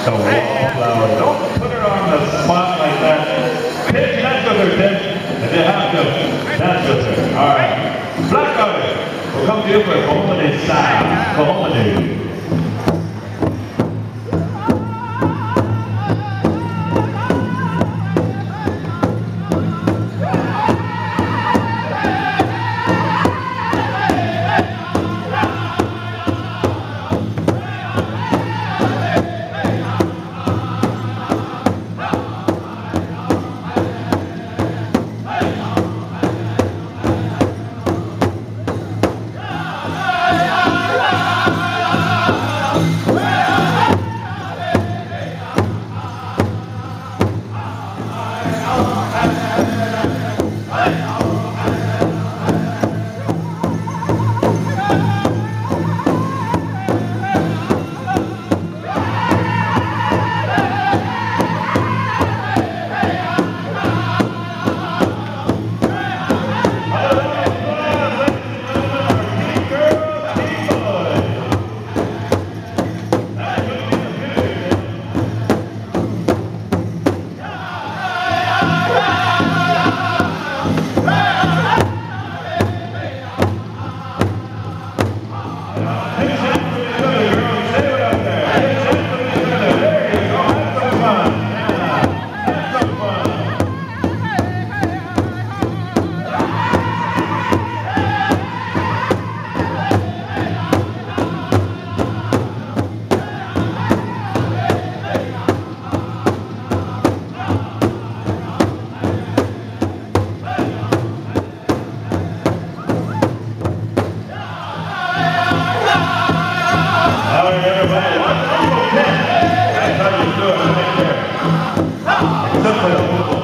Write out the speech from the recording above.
The wallflower. Don't put her on the spot like that. Pitch, dance with her, Tim. If you have to, dance with her. All right. Black Otter will come to you for Cohominid style. Cohominid. That's how you do it right there.